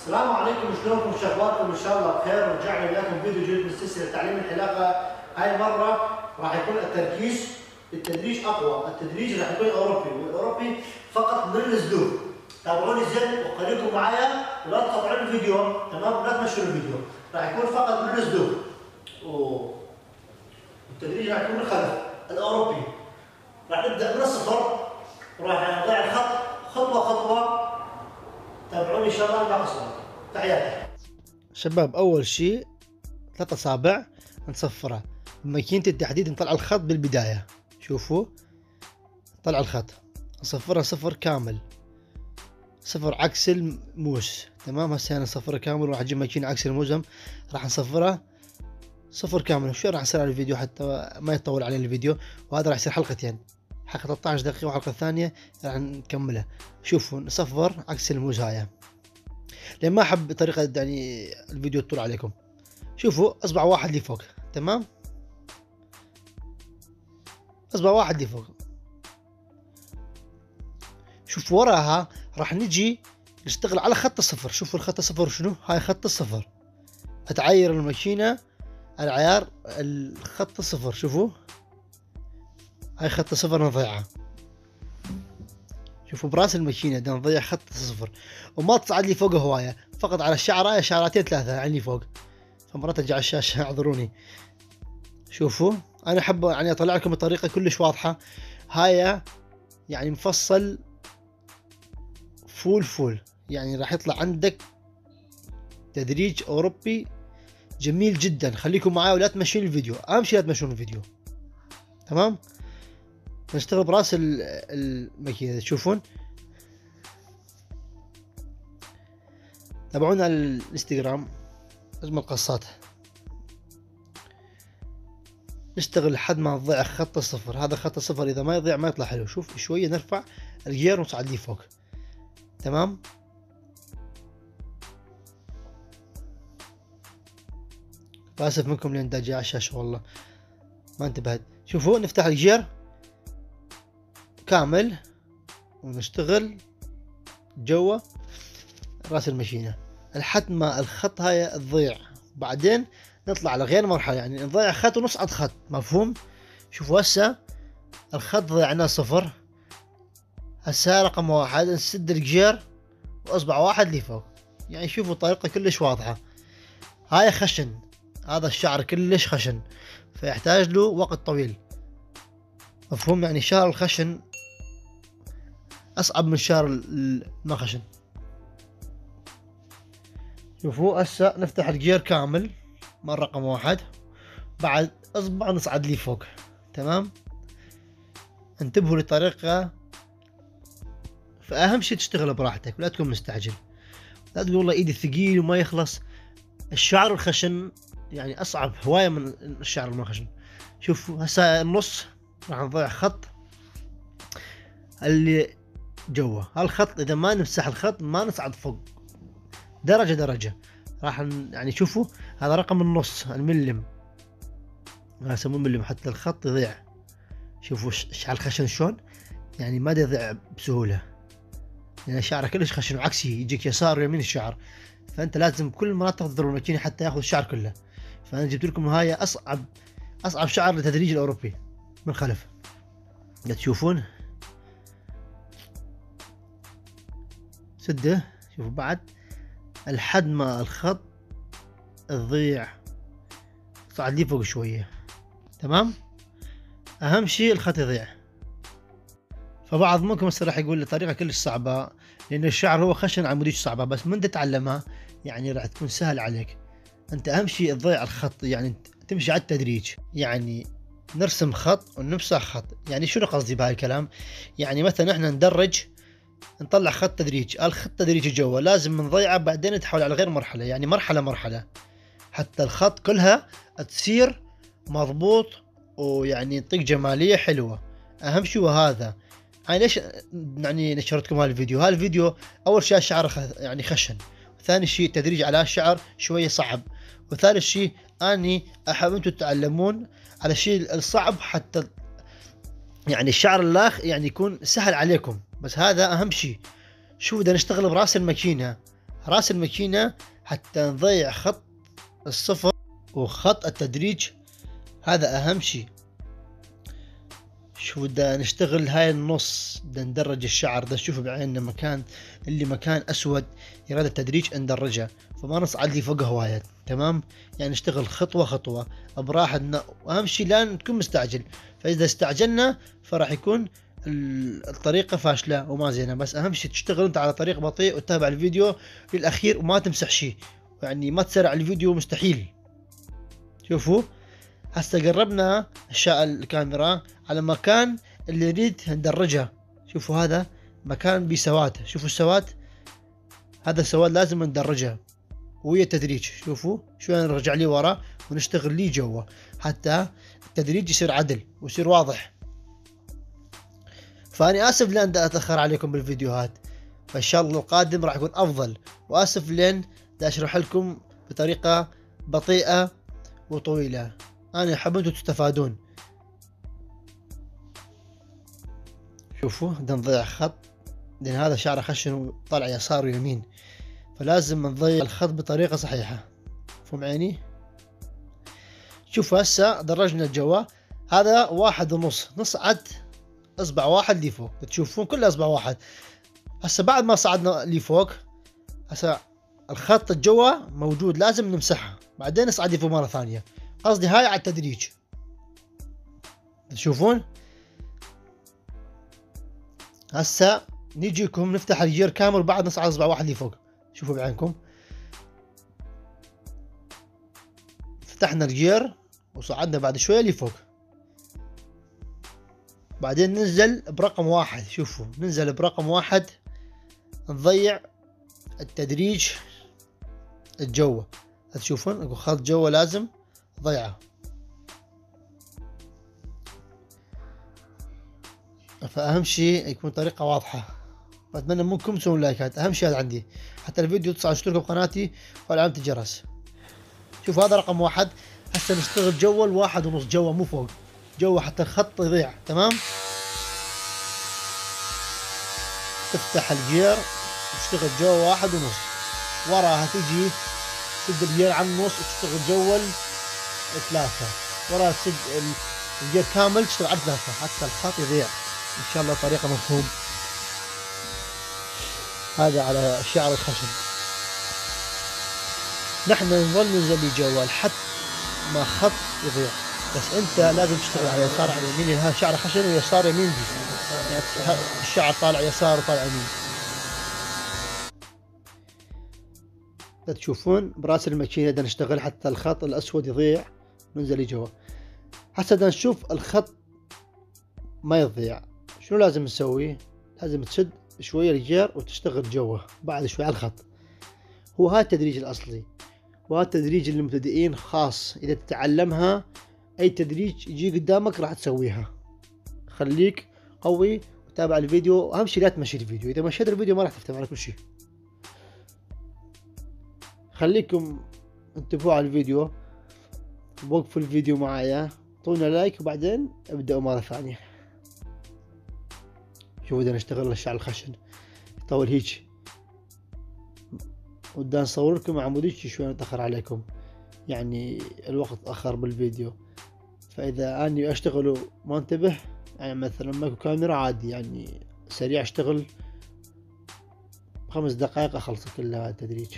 السلام عليكم، شلونكم؟ شغلاتكم ان شاء الله بخير. رجعنا لكم فيديو جديد من سلسله تعليم الحلاقه. هاي المره راح يكون التركيز التدريج اقوى، التدريج راح يكون اوروبي، والاوروبي فقط من الاسلوب. تابعوني زين وخليكم معايا ولا تقطعون الفيديو، تمام؟ ولا تمشوا الفيديو، راح يكون فقط من الاسلوب. والتدريج راح يكون من الخلف الاوروبي. راح نبدا من الصفر، وراح نضيع الخط خطوه خطوه. تابعوني ان شاء الله ما قصرت. تحياتي شباب. اول شيء 3 اصابع نصفرها بماكينة التحديد، نطلع الخط بالبداية. شوفوا، طلع الخط نصفرها صفر كامل، صفر عكس الموس. تمام، هسه انا نصفرها كامل، وراح اجيب ماكينة عكس الموزم راح نصفرها صفر كامل. شو راح يصير على الفيديو حتى ما يطول علينا الفيديو، وهذا راح يصير حلقتين، حلقة 13 دقيقة وحلقة ثانية راح نكملها. شوفوا، نصفر عكس الموز هاي، لان ما احب طريقة يعني الفيديو يطول عليكم. شوفوا، اصبع واحد لي فوق، تمام، اصبع واحد لي فوق. شوف وراها راح نجي نشتغل على خط الصفر. شوفوا الخط الصفر شنو؟ هاي خط الصفر، اتعاير الماكينة على عيار الخط الصفر. شوفوا هاي خط الصفر نضيعه. شوفوا براس الماكينة بدنا نضيع خط الصفر، وما تصعد لي فوق هواية، فقط على الشعرة، شعرتين ثلاثة عني فوق، فمرات ارجع الشاشة اعذروني. شوفوا انا احب يعني اطلع لكم بطريقة كلش واضحة. هاي يعني مفصل فول، يعني راح يطلع عندك تدريج اوروبي جميل جدا. خليكم معايا ولا تمشون الفيديو، اهم شيء لا تمشون الفيديو. تمام، نشتغل براس الماكينة. تشوفون، تابعونا على الانستغرام اجمل قصات. نشتغل لحد ما نضيع خط الصفر. هذا خط الصفر اذا ما يضيع ما يطلع حلو. شوف شوية نرفع الجير ونصعد ليه فوق. تمام، اسف منكم لان داجي على الشاشة والله ما انتبهت. شوفوا، نفتح الجير كامل ونشتغل جوا راس الماشينة لحد ما الخط هاي تضيع. بعدين نطلع على غير مرحلة، يعني نضيع خط ونصعد خط. مفهوم؟ شوفوا هسه الخط ضيعناه صفر، هسه رقم واحد نسد الجير واصبع واحد لي فوق. يعني شوفوا الطريقة كلش واضحة. هاي خشن، هذا الشعر كلش خشن، فيحتاج له وقت طويل. مفهوم؟ يعني شعر الخشن اصعب من شعر ما خشن. شوفوا هسه نفتح الجير كامل مال رقم واحد، بعد اصبع نصعد لي فوق. تمام، انتبهوا للطريقة. فاهم شي تشتغل براحتك ولا تكون مستعجل، لا تقول والله ايدي ثقيل وما يخلص. الشعر الخشن يعني اصعب هواية من الشعر الما خشن. شوفوا هسه النص راح نضيع خط اللي جوا. هالخط اذا ما نمسح الخط ما نصعد فوق درجة درجة. راح يعني شوفوا هذا رقم النص الملم، ما يسموه ملم حتى الخط يضيع. شوفوا الشعر خشن شلون، يعني ما يضيع بسهولة، يعني شعره كلش خشن وعكسي يجيك يسار ويمين الشعر. فانت لازم كل المناطق تضرب الماكينة حتى ياخذ الشعر كله. فانا جبت لكم هاي اصعب شعر للتدريج الاوروبي من خلف. تشوفون سده. شوفوا بعد لحد ما الخط تضيع صعد لي فوق شوية. تمام، اهم شيء الخط يضيع. فبعض منكم هسه راح يقول لي طريقة كلش صعبة لان الشعر هو خشن عموديش صعبة، بس من تتعلمها يعني راح تكون سهل عليك. انت اهم شيء تضيع الخط، يعني تمشي على التدريج، يعني نرسم خط ونمسح خط. يعني شنو قصدي بهاي الكلام؟ يعني مثلا احنا ندرج نطلع خط تدريج، الخط تدريجي جوا لازم نضيعه، بعدين نتحول على غير مرحلة، يعني مرحلة مرحلة حتى الخط كلها تصير مضبوط ويعني يعطيك جمالية حلوة. اهم شيء هذا. يعني ليش يعني نشرتكم هالفيديو؟ هالفيديو اول شيء الشعر يعني خشن، ثاني شيء التدريج على الشعر شوية صعب، وثالث شيء اني احب انتم تتعلمون على الشيء الصعب حتى يعني الشعر اللاخ يعني يكون سهل عليكم. بس هذا اهم شيء. شوف بدنا نشتغل براس الماكينة، راس الماكينة حتى نضيع خط الصفر وخط التدريج، هذا أهم شي. شوف دا نشتغل هاي النص، دا ندرج الشعر، دا نشوف بعيننا مكان اللي مكان أسود يراد التدريج ندرجه، فما نصعد لي فوق هواية. تمام، يعني نشتغل خطوة خطوة براحتنا، وأهم شي لا نكون مستعجل، فإذا استعجلنا فراح يكون الطريقة فاشلة وما زينة. بس أهم شي تشتغل أنت على طريق بطيء وتتابع الفيديو للأخير وما تمسح شي، يعني ما تسرع الفيديو مستحيل. شوفوا هسه قربنا الكاميرا على مكان اللي نريد ندرجها. شوفوا هذا مكان بسواد، شوفوا السواد، هذا السواد لازم ندرجها وهي تدريج. شوفوا شوي نرجع لي ورا ونشتغل لي جوا حتى التدريج يصير عدل ويصير واضح. فأنا آسف لأن أتأخر عليكم بالفيديوهات، فإن شاء الله القادم راح يكون أفضل، وآسف لأن أشرح لكم بطريقة بطيئة وطويلة. أنا أحب أنتم تستفادون. شوفوا بدنا نضيع خط، لأن هذا شعره خشن وطالع يسار ويمين، فلازم نضيع الخط بطريقة صحيحة. فهم عيني؟ شوفوا هسه درجنا جوا، هذا 1.5، نصعد اصبع واحد لي فوق، تشوفون كله اصبع واحد. هسه بعد ما صعدنا لي فوق، هسه الخط الجوا موجود لازم نمسحها، بعدين نصعد لي فوق مرة ثانية. قصدي هاي على التدريج. تشوفون هسه نيجيكم نفتح الجير كامل بعد نصعد اصبع واحد لي فوق. شوفوا بعينكم فتحنا الجير وصعدنا بعد شوية لي فوق، بعدين ننزل برقم واحد. شوفوا ننزل برقم واحد، نضيع التدريج الجوة. تشوفون اكو خط جوة لازم ضيعه. فأهم شيء يكون طريقة واضحة. بتمنى منكم تسوون لايكات، أهم شيء هذا عندي، حتى الفيديو اشتركوا بقناتي وفعلوا علامة الجرس. شوفوا هذا رقم واحد. هسه نشتغل جوا 1.5 جوا مو فوق، جوا حتى الخط يضيع. تمام، تفتح الجير وتشتغل جوا 1.5، وراها تجي تسد الجير على النص وتشتغل جوا 3، وراها تسد الجير كامل تشتغل على 3 حتى الخط يضيع. ان شاء الله طريقة مفهوم. هذا على شعر الخشب. نحن نظل ننزل جوا لحد ما خط يضيع، بس انت لازم تشتغل على يسار على يمين، هذا شعر خشن ويسار يمين دي، يعني الشعر طالع يسار وطالع يمين. تشوفون براس الماكينة بدنا نشتغل حتى الخط الاسود يضيع، ننزل جوا. هسه بدنا نشوف الخط ما يضيع، شنو لازم نسوي؟ لازم تشد شوية الجير وتشتغل جوا بعد شوي على الخط. هو هذا التدريج الأصلي، وهذا التدريج للمبتدئين خاص. إذا تتعلمها أي تدريج يجي قدامك راح تسويها. خليك قوي وتابع الفيديو، أهم شيء لا تمشي الفيديو، إذا مشيت الفيديو ما راح تفهم على كل شيء. خليكم انتبهوا على الفيديو، وقفوا الفيديو معايا، اعطونا لايك وبعدين ابدأوا مرة ثانية. شوفوا بدنا نشتغل الشعر الخشن يطول هيك، ودا نصور لكم عموديتي شوي نتأخر عليكم، يعني الوقت أخر بالفيديو. فإذا أني أشتغل وما انتبه، يعني مثلا ماكو كاميرا عادي، يعني سريع أشتغل 5 دقائق أخلص كلها التدريج.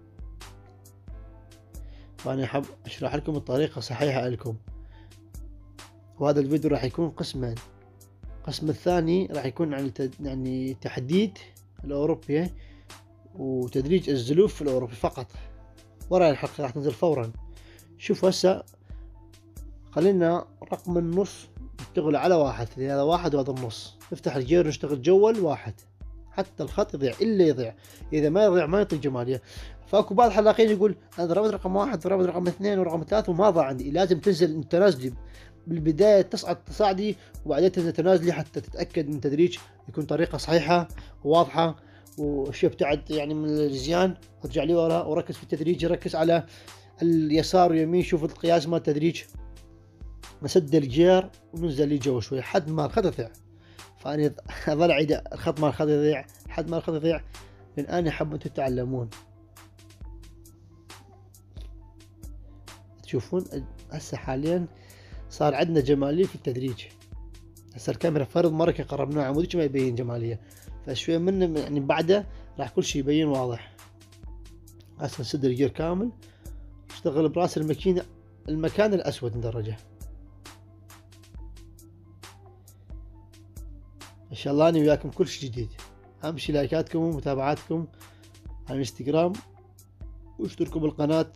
فأنا أحب أشرح لكم الطريقة صحيحة لكم. وهذا الفيديو راح يكون قسمين، القسم الثاني راح يكون عن يعني تحديد الأوروبي وتدريج الزلوف الأوروبي فقط. وراء الحلقة راح تنزل فورا. شوف هسه خلينا رقم النص نشتغل على 1، هذا 1 وهذا النص. نفتح الجير نشتغل جوا 1 حتى الخط يضيع، إلا يضيع، إذا ما يضيع ما يعطي جمالية. فاكو بعض الحلاقين يقول أنا ضربت رقم 1 ضربت رقم 2 ورقم 3 وما ضاع عندي. لازم تنزل تنازلي بالبداية، تصعد تصاعدي وبعدين تنزل تنازلي حتى تتأكد من التدريج يكون طريقة صحيحة وواضحة، وشوف ابتعد يعني من الزيان، ارجع لي ورا وركز في التدريج، ركز على اليسار واليمين. شوف القياس مال التدريج، نسد الجير وننزل لي جوا شوي لحد ما الخط يضيع. فأنا أظل أعيد الخط مال الخط يضيع لحد ما الخط يضيع، لأن أنا أحب أنتم تتعلمون. تشوفون هسه حاليا صار عندنا جمالية في التدريج. هسه الكاميرا فرض مرة قربناها عمودي ما يبين جمالية، فشوية منه يعني بعده راح كل شيء يبين واضح. هسه نسد الجير كامل، نشتغل براس الماكينة المكان الأسود ندرجه. إن شاء الله أنا وياكم كل شيء جديد. أهم شي لايكاتكم ومتابعاتكم على الانستغرام، واشتركوا بالقناة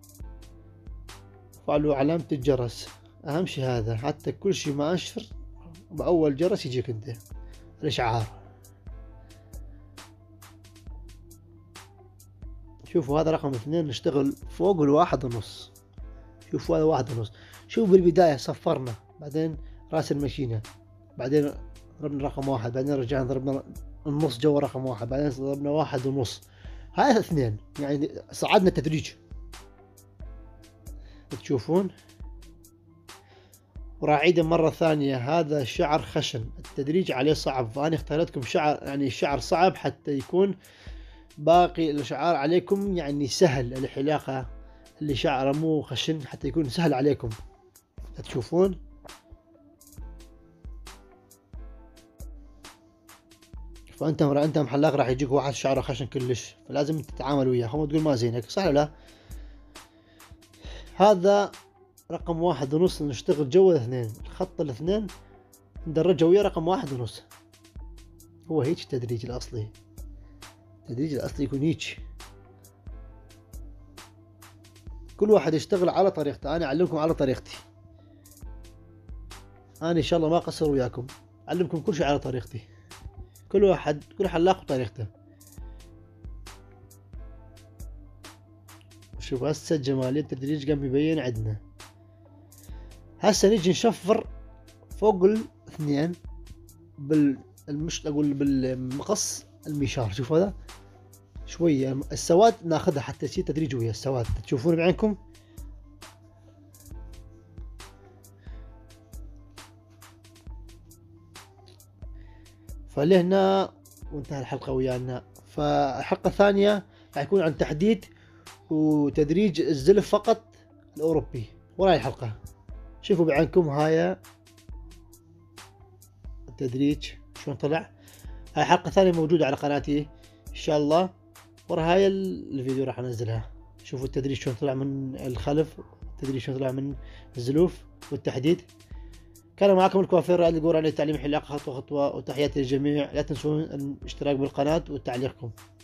وفعلوا علامة الجرس. أهم شي هذا، حتى كل شي ما أنشر بأول جرس يجيك انت الإشعار. شوفوا هذا رقم 2 نشتغل فوق 1.5. شوفوا هذا 1.5. شوفوا بالبداية صفرنا، بعدين راس الماكينة، بعدين ضربنا رقم 1، بعدين رجعنا ضربنا النص جوا رقم 1، بعدين ضربنا 1.5. هاي 2 يعني صعدنا تدريج. تشوفون وراح اعيده مرة ثانية. هذا شعر خشن، التدريج عليه صعب، فأنا اخترت لكم شعر يعني شعر صعب حتى يكون باقي الشعار عليكم يعني سهل. الحلاقة اللي شعره مو خشن حتى يكون سهل عليكم. تشوفون فانتم حلاق راح يجيك واحد شعره خشن كلش، فلازم تتعامل وياه. هم تقول ما زينك، صح ولا لا؟ هذا رقم 1.5 نشتغل جوا 2. الخط 2 ندرجه ويا رقم 1.5. هو هيك التدريج الأصلي. التدريج الأصلي يكون هيك. كل واحد يشتغل على طريقته، أنا أعلمكم على طريقتي. أنا إن شاء الله ما أقصر وياكم، أعلمكم كل شيء على طريقتي. كل حلاق بطريقته. شوف هسه جمالية التدريج قام يبين عندنا. هسه نجي نشفر فوق 2 أقول بالمقص المشار. شوف هذا شوية السواد ناخذها حتى يصير تدريج ويا السواد. تشوفون بعينكم. فلهنا وانتهى الحلقة ويانا. فالحلقة الثانية راح يكون عن تحديد وتدريج الزلف فقط الأوروبي. وراي الحلقة شوفوا بعينكم هاي التدريج شلون طلع. هاي حلقة ثانية موجودة على قناتي إن شاء الله. ورا هاي الفيديو راح انزلها. شوفوا التدريج شلون طلع من الخلف، التدريج شلون طلع من الزلوف والتحديد. كان معكم الكوافير رائد القوراني، تعليم حلاقة خطوة خطوة. وتحياتي للجميع، لا تنسون الاشتراك بالقناة وتعليقكم.